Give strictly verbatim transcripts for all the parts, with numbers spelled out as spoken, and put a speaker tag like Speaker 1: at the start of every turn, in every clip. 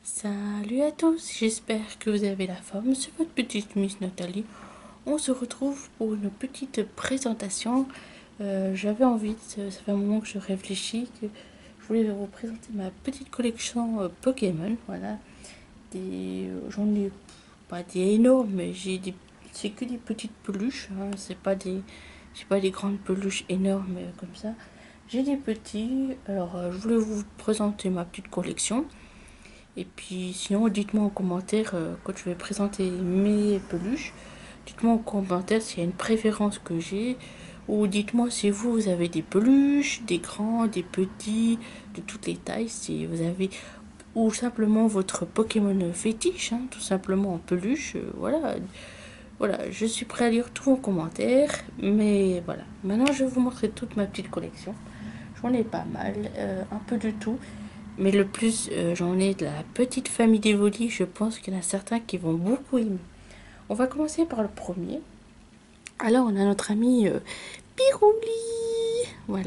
Speaker 1: Salut à tous, j'espère que vous avez la forme. C'est votre petite Miss Nathalie. On se retrouve pour une petite présentation. Euh, J'avais envie, ça fait un moment que je réfléchis, que je voulais vous présenter ma petite collection euh, Pokémon. Voilà, des, euh, j'en ai pas des énormes, mais j'ai des, c'est que des petites peluches. Hein, c'est pas des, j'ai pas des grandes peluches énormes euh, comme ça. J'ai des petits. Alors, euh, je voulais vous présenter ma petite collection. Et puis sinon, dites-moi en commentaire euh, quand je vais présenter mes peluches. Dites-moi en commentaire s'il y a une préférence que j'ai. Ou dites-moi si vous, vous avez des peluches, des grands, des petits, de toutes les tailles. Si vous avez... Ou simplement votre Pokémon fétiche, hein, tout simplement en peluche. Euh, voilà. Voilà, je suis prêt à lire tous vos commentaires. Mais voilà. Maintenant, je vais vous montrer toute ma petite collection. J'en ai pas mal, euh, un peu de tout. Mais le plus, euh, j'en ai de la petite famille d'Evoli. Je pense qu'il y en a certains qui vont beaucoup aimer. On va commencer par le premier. Alors, on a notre ami euh, Pirouli. Voilà.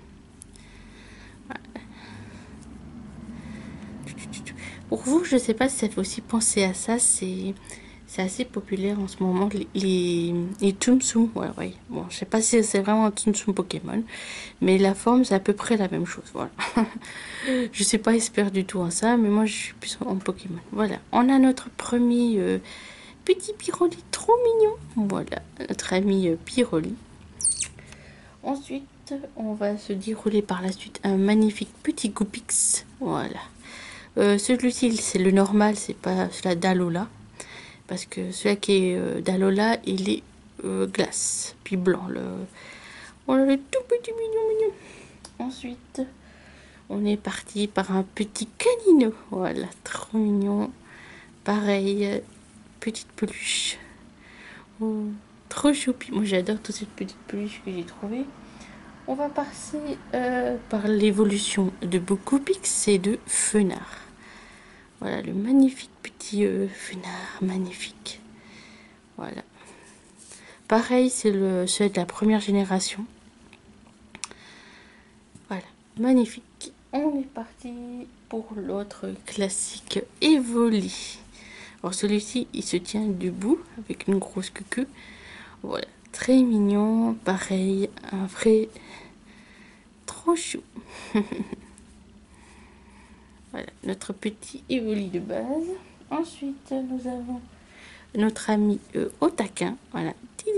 Speaker 1: Pour vous, je ne sais pas si ça fait aussi penser à ça. C'est c'est assez populaire en ce moment, les, les, les Tsum Tsum. Voilà, ouais. Bon, je sais pas si c'est vraiment un Tsum Tsum Pokémon, mais la forme, c'est à peu près la même chose. Voilà. Je suis pas expert du tout en ça, mais moi, je suis plus en Pokémon. Voilà. On a notre premier euh, petit Pyroli, trop mignon. Voilà, notre ami euh, Pyroli. Ensuite, on va se dérouler par la suite un magnifique petit Goupix. Voilà. Euh, celui-ci, c'est le normal, c'est pas celui d'Alola. Parce que celui qui est euh, d'Alola, il est euh, glace, puis blanc. Le... On a le tout petit mignon mignon. Ensuite, on est parti par un petit canino. Voilà, trop mignon. Pareil, petite peluche. Oh, trop choupi. Moi, j'adore toutes ces petites peluches que j'ai trouvées. On va passer euh, par l'évolution de Bocupix et de Fenard. Voilà, le magnifique petit euh, Fenard, magnifique. Voilà. Pareil, c'est le celui de la première génération. Voilà, magnifique. On est parti pour l'autre classique Evoli. Alors celui-ci, il se tient debout avec une grosse queue. Voilà, très mignon. Pareil, un vrai trop chou. Voilà, notre petit Evoli de base. Ensuite, nous avons notre ami euh, au taquin. Voilà.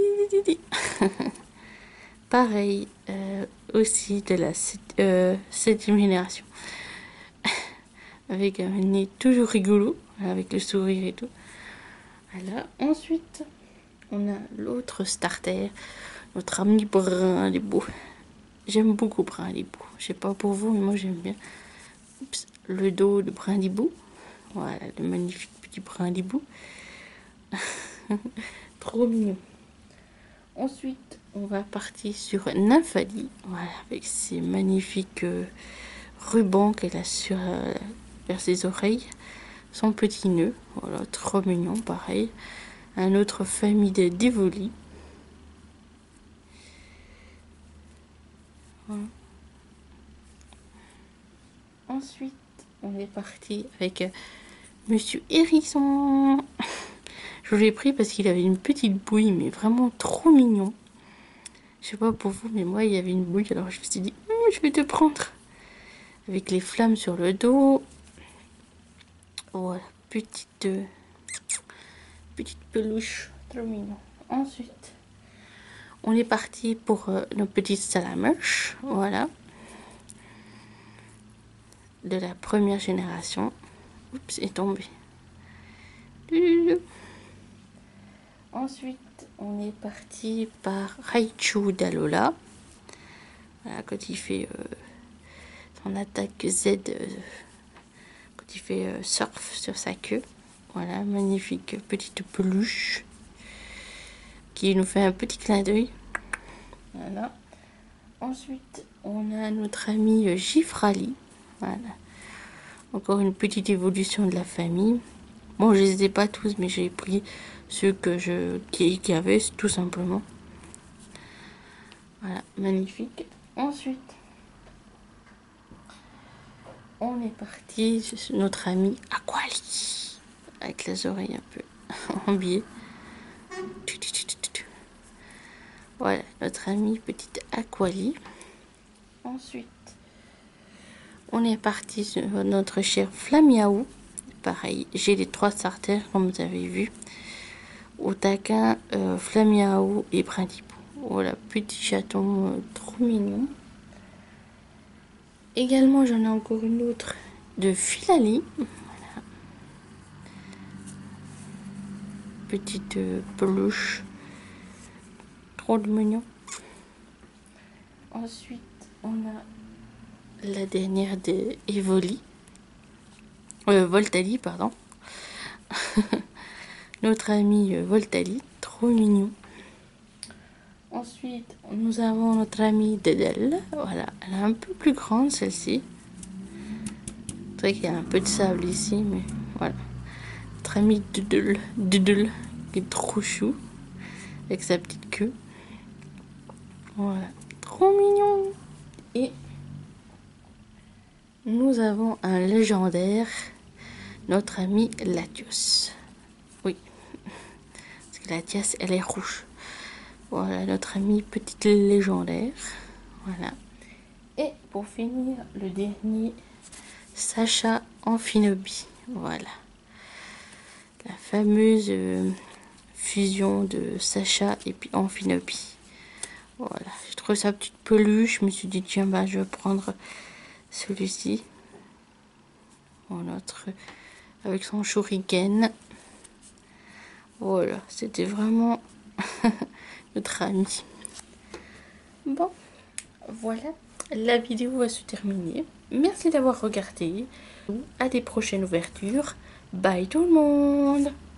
Speaker 1: Pareil, euh, aussi de la euh, septième génération. Avec un nez toujours rigolo, avec le sourire et tout. Voilà. Ensuite, on a l'autre starter, notre ami Brindibou. J'aime beaucoup Brindibou. Je sais pas pour vous, mais moi j'aime bien. Oups, le dos de Brindibou. Voilà, le magnifique petit Brindibou. Trop mignon. Ensuite, on va partir sur Nymphali, voilà, avec ses magnifiques euh, rubans qu'elle a sur euh, vers ses oreilles, son petit nœud, voilà, trop mignon, pareil. Un autre famille de d'Evoli. Voilà. Ensuite, on est parti avec euh, Monsieur Hérisson. Je l'ai pris parce qu'il avait une petite bouille, mais vraiment trop mignon. Je sais pas pour vous, mais moi, il y avait une bouille, alors je me suis dit, hm, je vais te prendre. Avec les flammes sur le dos. Voilà, petite, euh, petite peluche, trop mignon. Ensuite, on est parti pour euh, nos petites salamèches, voilà. De la première génération. Oups, est tombé. Ensuite, on est parti par Raichu d'Alola. Voilà, quand il fait euh, son attaque Z, euh, quand il fait euh, surf sur sa queue. Voilà, magnifique petite peluche qui nous fait un petit clin d'œil. Voilà. Ensuite, on a notre ami euh, Gifrali. Voilà. Encore une petite évolution de la famille. Bon, je les ai pas tous, mais j'ai pris ceux que je qui, qui avaient, tout simplement. Voilà, magnifique. Ensuite, on est parti sur notre ami Aquali, avec les oreilles un peu en biais. Voilà, notre ami petite Aquali. Ensuite, on est parti sur notre cher Flamiaou. Pareil, j'ai les trois starters comme vous avez vu. Otaquin, euh, Flamiaou et Brindipou. Voilà, petit chaton euh, trop mignon. Également, j'en ai encore une autre de Filali. Voilà. Petite euh, peluche. Trop de mignon. Ensuite, on a la dernière de Evoli. Euh, Voltali, pardon. Notre ami euh, Voltali, trop mignon. Ensuite, nous avons notre amie Dedel. Voilà, elle est un peu plus grande celle-ci. C'est vrai qu'il y a un peu de sable ici, mais voilà. Notre amie Dedel, Dedel, qui est trop chou, avec sa petite queue. Voilà, trop mignon. Et nous avons un légendaire, notre ami Latios. Oui, parce que Latias, elle est rouge. Voilà, notre ami petite légendaire. Voilà. Et pour finir, le dernier, Sacha Amphinobi. Voilà. La fameuse euh, fusion de Sacha et puis Amphinobi. Voilà. J'ai trouvé sa petite peluche. Je me suis dit, tiens, bah, je vais prendre celui-ci. Notre, avec son shuriken. Voilà. C'était vraiment notre ami. Bon, voilà. La vidéo va se terminer. Merci d'avoir regardé. À des prochaines ouvertures. Bye tout le monde.